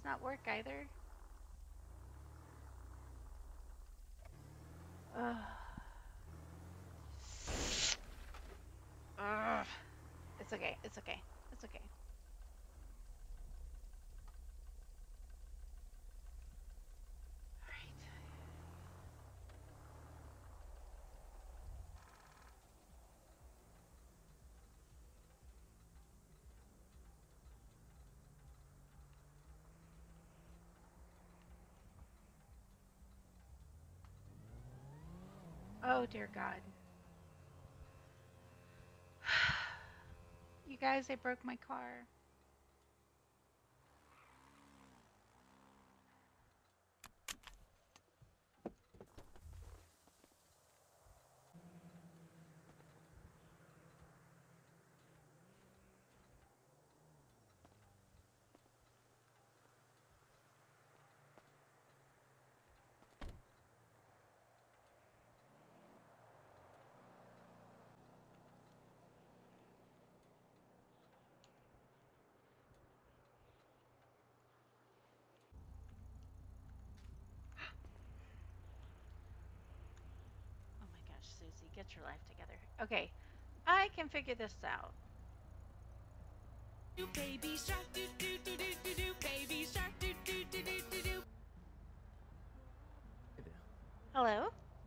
not work either? Ugh. Ugh. It's okay. It's okay. It's okay. All right. Oh dear God. You guys, I broke my car. Oh my gosh, Susie, get your life together. Okay, I can figure this out. Baby shark, do do do do do do. Baby shark, do do do do do do. Hey there. Hello?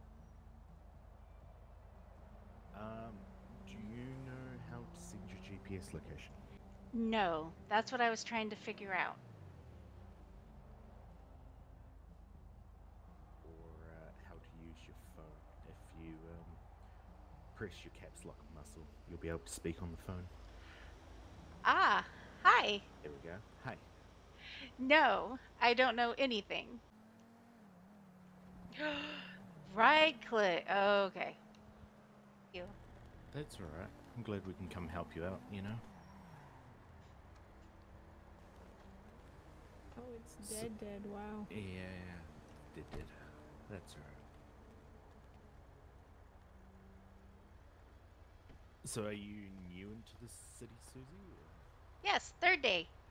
Do you know how to send your GPS location? No, that's what I was trying to figure out. Or how to use your phone? If you press your caps lock muscle, you'll be able to speak on the phone. Ah, hi. There we go. Hi. No, I don't know anything. Right click. Okay. You. That's all right. I'm glad we can come help you out, you know? Oh, it's So, dead. Wow. yeah, did. That's all right. So are you new into this city, Susie? Or? Yes, third day.